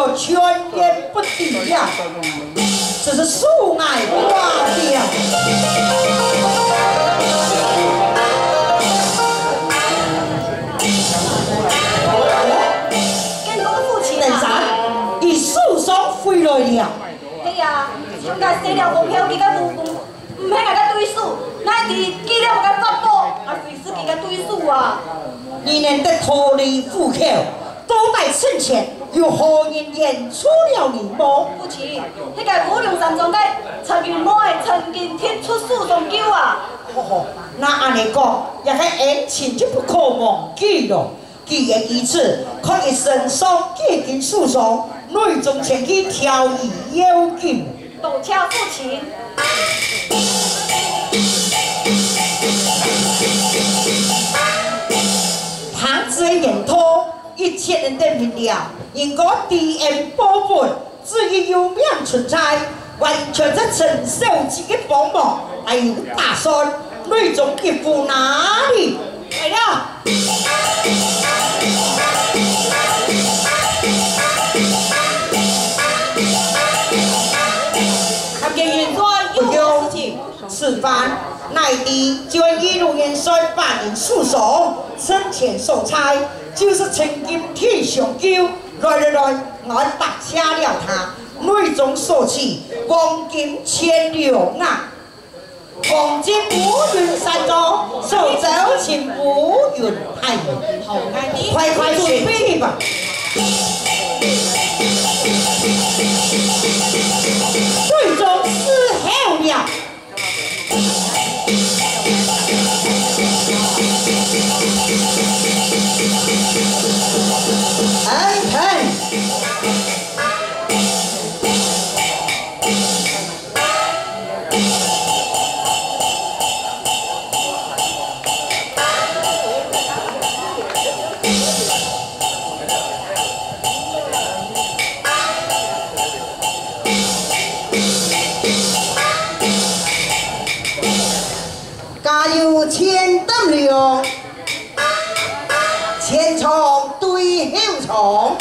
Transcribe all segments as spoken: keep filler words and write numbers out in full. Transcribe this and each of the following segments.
就全言不敌呀，只是树爱花掉。 跟公父亲等啥？以树上飞来了。 哎呀，应该写了股票，佮个无辜，唔免甲对数，那伫记了甲发布，啊，随时佮个对数啊。 你能得脱离户口，多待趁钱，有何人演出了你么？ 父亲，迄个五龙山庄个陈元某的曾经提出诉讼救啊。 吼吼，那按你讲，也个恩情就不可忘记了。既然如此，可以伸手借金诉讼，内中前去调以要紧。 多谢父亲。 唐子的言托，一切人都明了。因果 D N 保本，至于有命存在，完全在承受自己帮忙，还有打算内中一步哪里来了？看见云端有事情，此番乃弟就一路元帅把人诉讼，生前受差，就是曾经天上救，来来来，我打下了他，内中所起黄金千两啊！黄金无云山中，手走请无云太远，快快准备吧！最终是后了。安排。家有千担粮，前冲对后冲。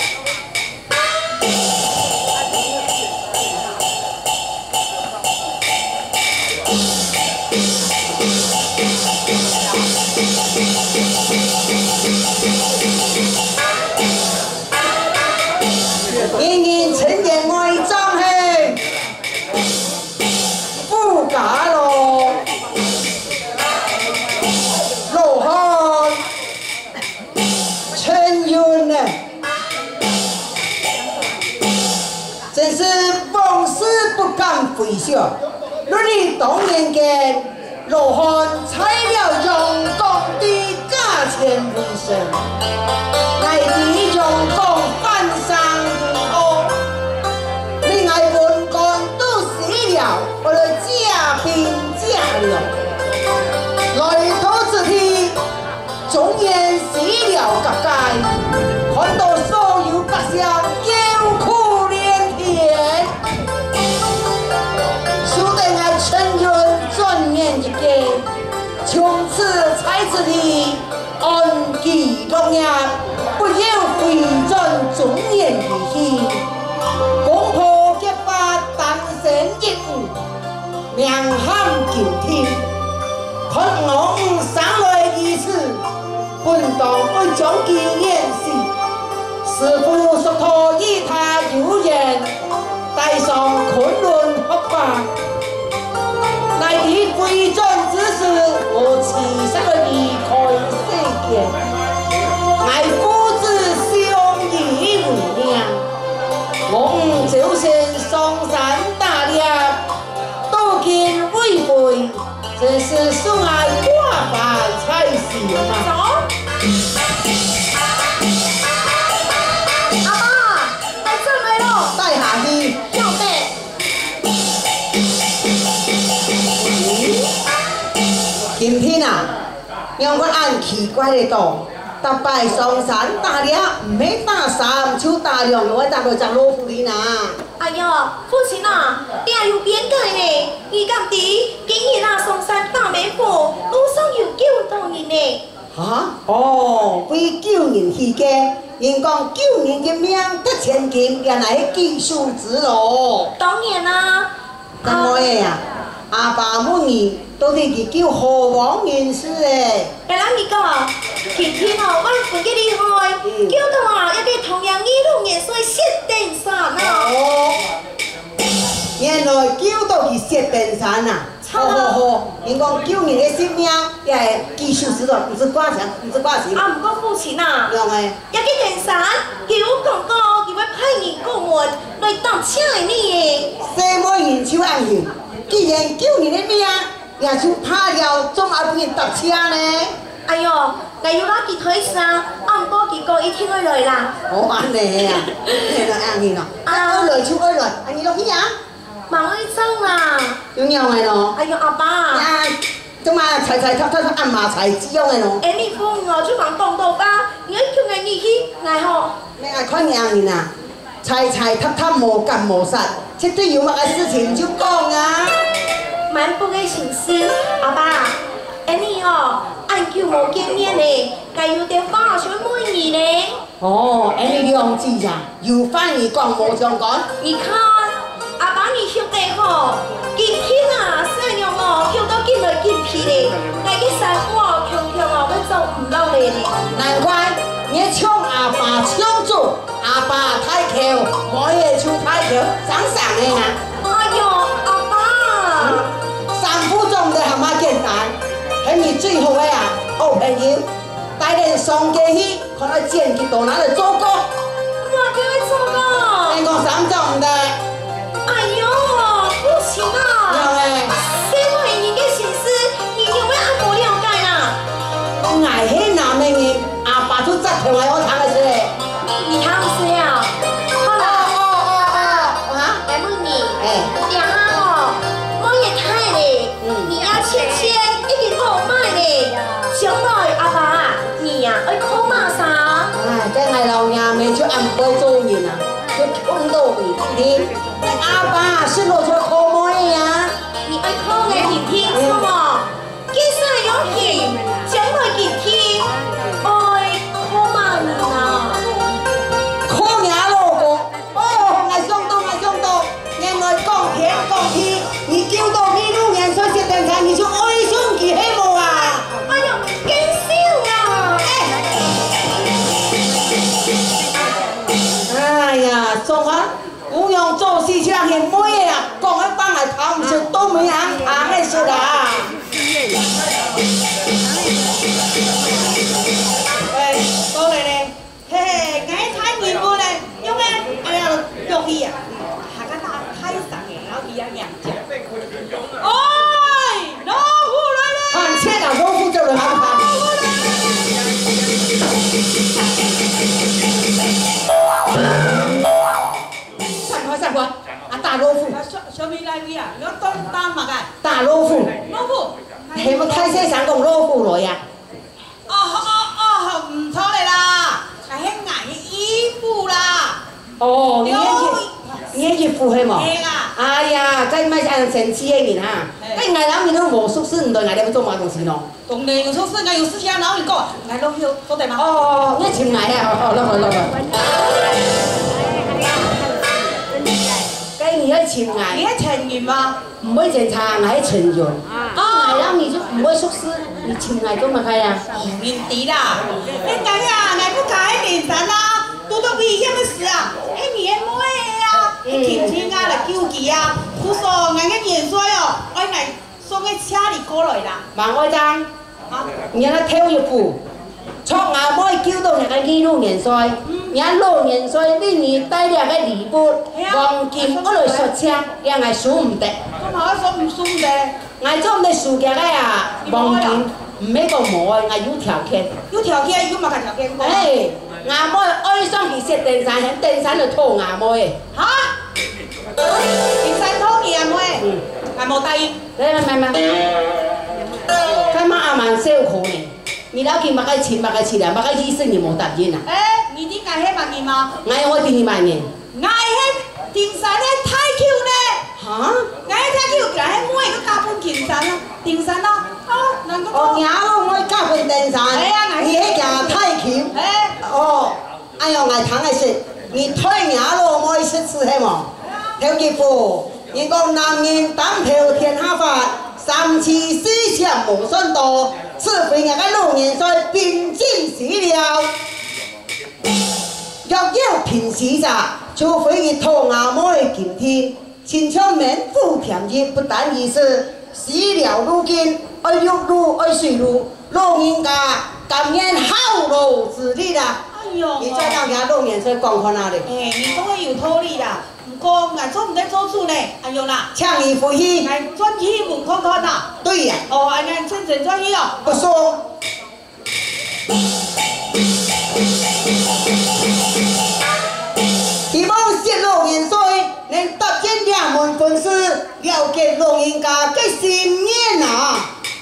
人人趁年爱张嘿，不假咯。罗汉陈云呢，真是往事不敢回想。若你当年间，罗汉采了阳光的价钱为生，乃的阳光翻上如空，你爱文官都死了，我来驾兵驾了。来头之天，终言死了各界，看到所有百姓忧苦连天，输得我陈云转眼一个，从此才知你安居乐业，不要回转终言于心，攻破结发当身一物，名喊九天。看我唔上来一次，本当会将其演戏。师傅说他与他有缘，带上昆仑合法。乃以归转之时，我起身离开世间。乃夫子相依为命，我唔就算上山打猎，都见违背。真是送爱挂牌才行啊！ 阿妈，来这来咯！ 带下去。 要得。 今天啊，让我按奇怪的道，逐摆上山打猎，唔免打三手打两落，打落只老虎哩呐。 哎呀，父亲啊，定有变改呢。伊敢知今日啊上山打美火，路上有救到人呢。 哈？哦，为救人起家，人讲救人一命得千金，原来是技术之路。 当然啦。 怎么的呀？阿爸母儿都是去救河王人士的。 该啷咪讲？天天哦，我分给厉害，叫到啊，一个同样二六年岁谢登山啊。 哦，原来救到去谢登山啊！好好好，人讲救人的性命也是技术之路，不是挂钱，不是挂钱。 啊，唔过付钱啊。 用的。 一个登山，叫讲讲，佢要派人过门来当请的你。 什么人手按行？既然救人的命，也就怕了，总还不人搭车呢？ 哎呦，该有哪几推山，啊唔过佢讲伊听会来啦。 哦，安尼啊，嘿啦，安尼咯。啊，二来就二来，安尼落去啊。 忙去走啦。 有样的咯。 哎呦，阿爸。 啊，怎啊菜菜塔塔按麻菜这样的咯。 哎，你讲哦，就忙讲到吧，你要叫人你去，来吼。 你爱看样人啊，菜菜塔塔无干无杀，这对有乜嘅事情就讲啊。 蛮不嘅情思，阿爸，哎你哦，按叫无见面呢，该有电话想问你呢。 哦，哎你两字呀，有反而讲无相干。 你看，阿爸你晓得吼，今天啊，三娘哦，叫到进来进去咧，该去山货强强哦，要走唔落嚟咧。 难怪你抢阿爸抢住，阿爸太巧，我也就太巧，上上的啊。 哎呦，阿爸。 三副总的还蛮简单，係你最好的啊，好朋友，帶你上街去，看到剪輯到哪裡做過？ 我叫你做個。 你講三種的。 哎呦，不行啊！ 有誒。 這個人嘅心思，你有冇按摩了解啦？ 捱起男嘅人，阿爸都執條係我睇嘅事。 你睇唔識啊？好啦。 哦哦哦哦。嚇？ 來問你。 誒。 兩下哦，我也睇咧，你要錢錢一定好買咧。將來阿爸，你呀愛考馬啥？ 唉，真係老娘們就按不會做人啊，就碰到你聽。阿爸是攞咗考乜呀？ 你愛考嘅天天什麼？幾時有錢？將來天天愛考馬人啊！ 考嘢咯個，哦，我想到我想到，原來講天講地，你叫到你六年歲寫電台，你就愛上佢係冇啊？ 哎呦，更笑啊！ 哎呀，仲啊，有樣做事情係咩嘢啊？講一班嚟談唔出都冇人談嘅事啦。喂，過嚟咧，嘿嘿，我睇面部咧，因為哎呀，肉氣啊，下個大太神嘅，然後一樣樣隻。 哎，老虎來了！ 看切啊，老虎就嚟看看。散開散開，啊大老虎。 小小米來位啊，你當當乜嘅？ 大老虎。 老虎。 係咪睇車想講老虎來呀？ 哦哦哦，唔錯嚟啦，係興顏嘅衣服啦。 哦，你你你衣服係冇？ 係啦。 哎呀，真咪係神奇嘅人哈！你捱兩年都冇宿舍，唔對捱你做乜東西咯？ 當你有宿舍，我有事情，然後你講，捱老票多啲嘛？ 哦，你前捱啊，哦，落去落去。你喺前捱， 你喺前面嘛？ 唔會正常喺前沿。捱兩年就唔會宿舍，你前捱做乜開啊？ 面底啦，你捱啊，捱不捱喺面上啦，遇到危險嘅事啊，喺面妹啊，天天啊嚟救佢啊，佢說捱嘅年歲哦，我捱送嘅車嚟過來啦。 萬愛爭， 啊， 人家挑一副。從阿妹叫到人家二六年歲，人家六年歲呢年帶兩個禮物，黃金嗰類xuất車，人家數唔得。 咁我數唔數嘅？ 我做唔得數嘅呀，黃金唔係個冇啊，我有條件。 有條件，有乜嘅條件？ 誒，阿妹愛上佢食電山，喺電山度拖阿妹。 嚇？電山拖你阿妹？嗯，係冇答應。 嚟嚟嚟嚟，佢媽阿萬辛苦呢。你老見乜嘅錢乜嘅錢啊？乜嘅醫生你冇答應啊？ 誒，你點解喺萬年嘛？ 我我點二萬年？ 我喺電山咧太橋咧。 嚇？ 我喺太橋，就喺每個加半電山啦，電山啦， 哦，难怪。 哦，娘拢我教训登山， 哎呀， 你迄件太轻。 哎。 哦，哎呦，爱糖的是，你退娘咯，我一次吃黑么？头吉夫，伊讲男人单挑天下法，三七四想无算多，除非人家老元帅并进死了。若有平时咋，除非伊讨阿母的今天，亲像免付便宜，不但如此，死了如今，爱玉路爱水路，老人家甘愿好路之力啦。 哎呦， 伊再当家老元帅讲看哪里？ 哎，你讲的有道理啦。不过俺做唔得做主呢，哎呦啦， 抢伊回去。 俺转去问看看啦。 对呀。 哦，俺俺真正转去哦。 不说。希望谢老元帅能搭建两门分尸，了解老人家的心念啊！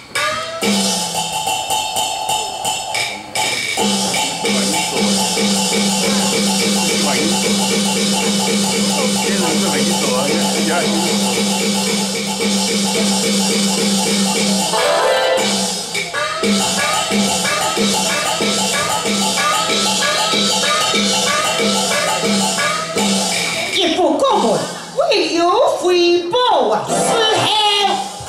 一副过门，未有回报啊！是黑。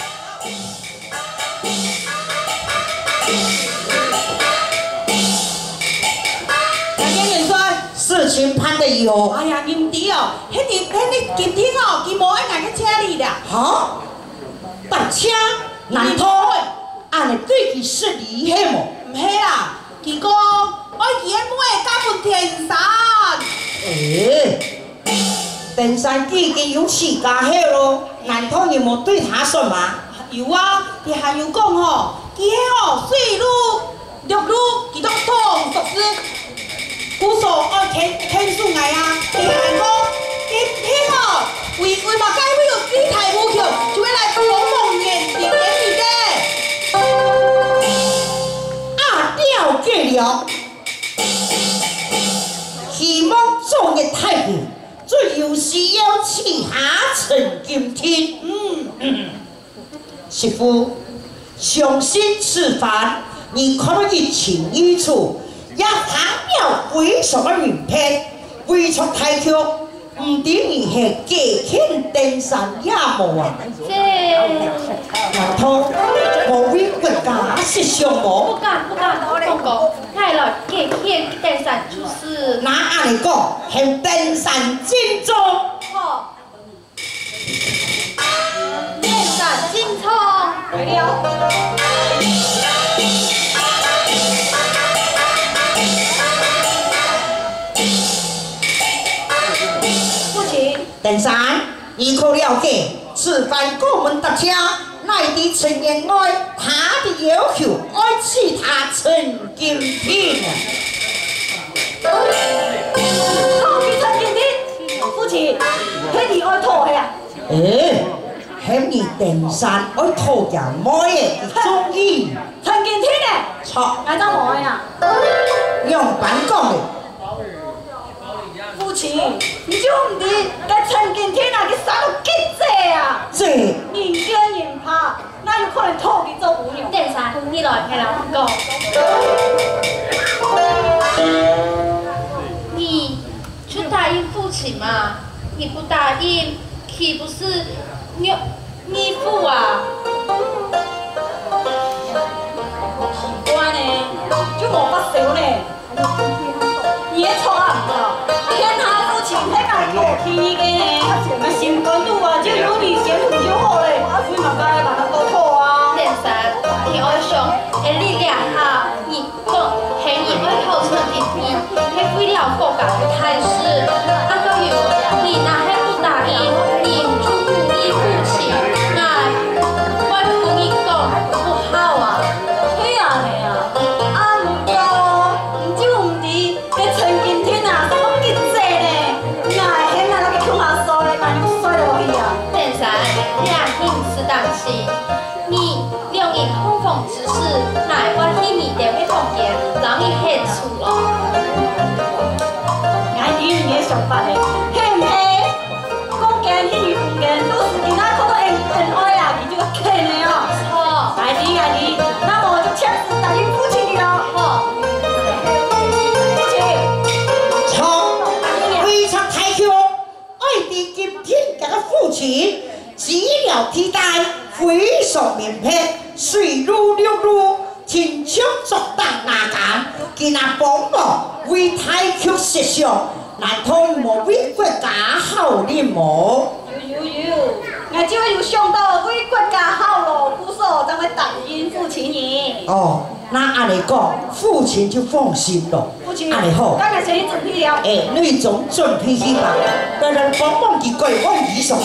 大家元帅，事情判得有。 哎呀，阴弟哦，迄日迄日今天哦，伊无爱来去车你啦。 哈？搭车？难道按你对佢是厉害么？ 唔系啦，伊讲我伊个妹嫁本天山。 诶。登山已经有起家伙咯，难道你没对他说吗？ 有啊，伊还有讲吼，伊迄吼水路、陆路，伊都通熟知，古所爱天天数来啊，伊还讲，伊迄吼为为嘛解为有地台武桥，就要来帮忙年年年里的。 啊，了解了，希望做个太平。最有需要去下陈金天。嗯嗯，媳妇，相信此番你可以清一楚，也谈了为什么女配，为出太强，唔知你系几天登山也无啊？ 这难道无为国家是上无？ 不敢不敢，公公，太了，给天登山就是那按你讲，系登山精忠。 好，登山精聪，来了。父亲， 登山，你可了解？此番过门搭车，乃伫陈员外，他的要求爱其他陈金天啊。 好去陈金天，父亲，迄你爱讨的啊？ 诶，迄你登山爱讨人妹的中意。 陈金天呢？ 错， 俺怎无呀？ 用板讲的。 父亲，你就唔知，该陈金天那个啥都记者啊！ 这人奸人怕，哪有可能讨去做舞娘？登山，你来陪人讲。你就答应父亲嘛，你不答应，岂不是逆逆父啊？奇怪呢，就无法想呢。你错啊！天下父亲迄个过去个呢，啊心肝肚啊，就有你前途就好嘞，啊为嘛该把它搞错啊？登山，你爱上，会力量好，你讲，嘿你爱好出弟弟，迄为了国家的大事，啊到有你那还不答应，你就不依父亲，那我跟你讲不好啊。嘿啊嘿啊，啊唔过，唔就唔知，个陈金天啊，什么记者呢？那现在那个穷阿叔嘞，那就摔落去啊。登山，两应是当时，你两以通风之事，乃我替你调去房间，让你献出咯。 俺弟你也想法嘞，嘿唔嘿？讲间迄女房间都是其他可能恩恩爱啊，伊就个坑的哦。 错， 俺弟俺弟。 银片，水如流露，天枪作弹拿杆，今那帮忙为太极设想，难道无为国家好哩无？ 有有有，俺就有想到为国家好咯，故说咱们答应父亲呢。 哦，那按你讲，父亲就放心咯。 父亲， 按你好。 刚才先准备了。 哎，你总准备去吧，让人帮忙几句我意思。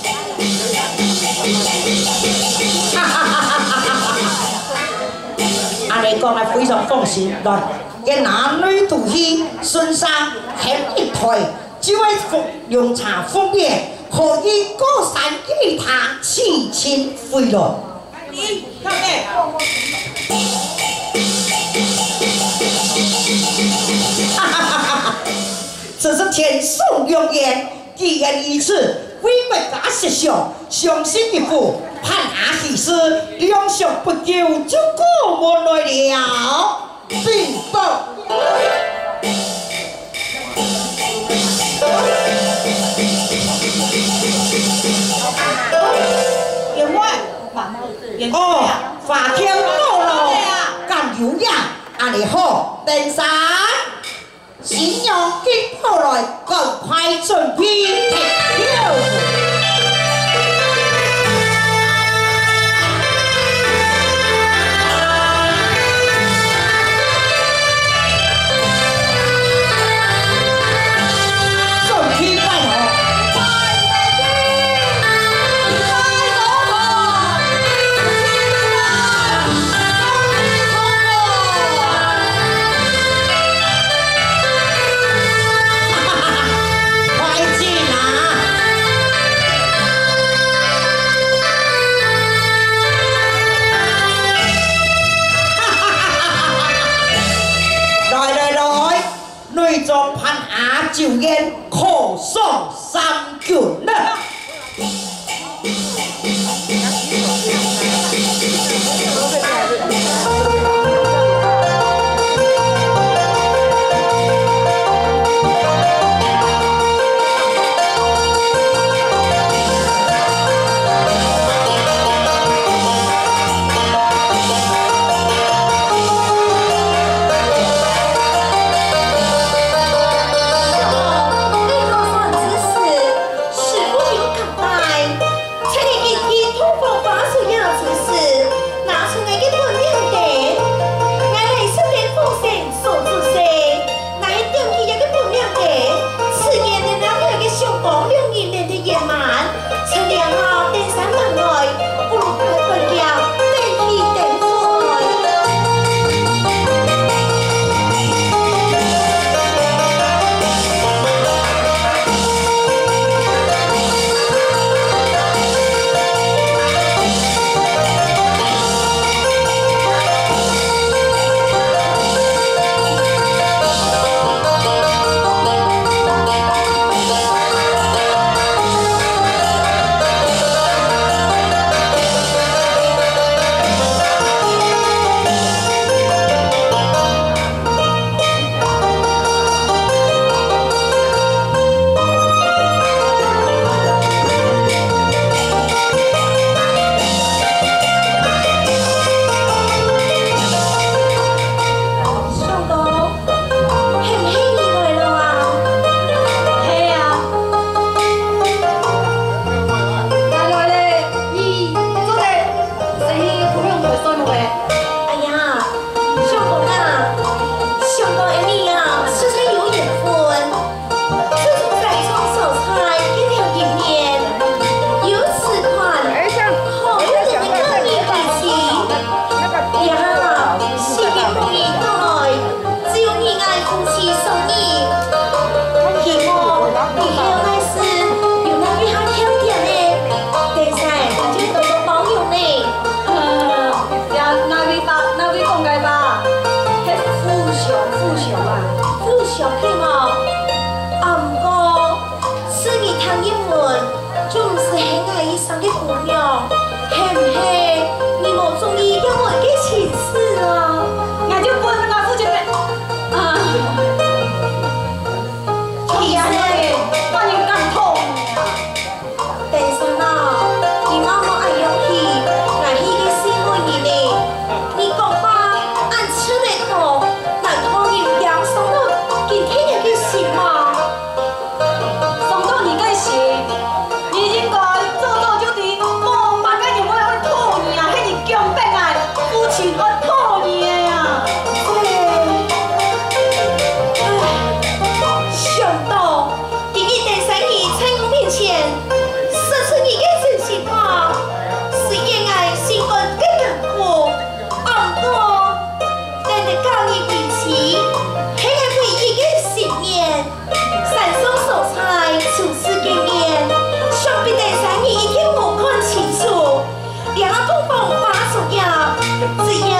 哈哈哈哈哈哈！按你讲，我非常放心。来，给男女都去身上添一台，就会服用茶方便。可以过山给他气清飞了。 你看没？ 哈哈哈哈哈！这是天送良言，既然如此，为国家设想，相信一副盼下喜事，两相不久就过我来了，并不。 员外， 哦，法天到了，干有呀，安尼好，登山，新娘跟后来，赶快准备退票。就言可送三军了。 是不有口袋，请你是也